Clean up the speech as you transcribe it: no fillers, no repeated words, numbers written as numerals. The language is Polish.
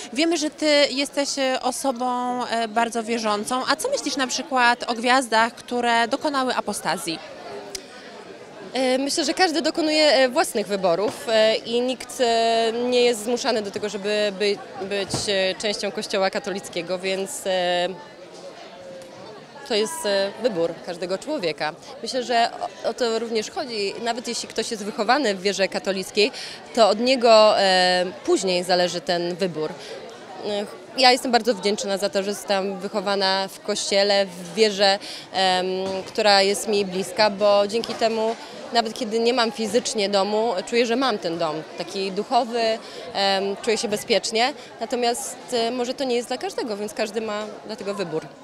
Wiemy, że Ty jesteś osobą bardzo wierzącą, a co myślisz na przykład o gwiazdach, które dokonały apostazji? Myślę, że każdy dokonuje własnych wyborów i nikt nie jest zmuszany do tego, żeby być częścią Kościoła katolickiego, więc to jest wybór każdego człowieka. Myślę, że o to również chodzi. Nawet jeśli ktoś jest wychowany w wierze katolickiej, to od niego później zależy ten wybór. Ja jestem bardzo wdzięczna za to, że zostałam wychowana w kościele, w wierze, która jest mi bliska, bo dzięki temu, nawet kiedy nie mam fizycznie domu, czuję, że mam ten dom, taki duchowy, czuję się bezpiecznie. Natomiast może to nie jest dla każdego, więc każdy ma dlatego wybór.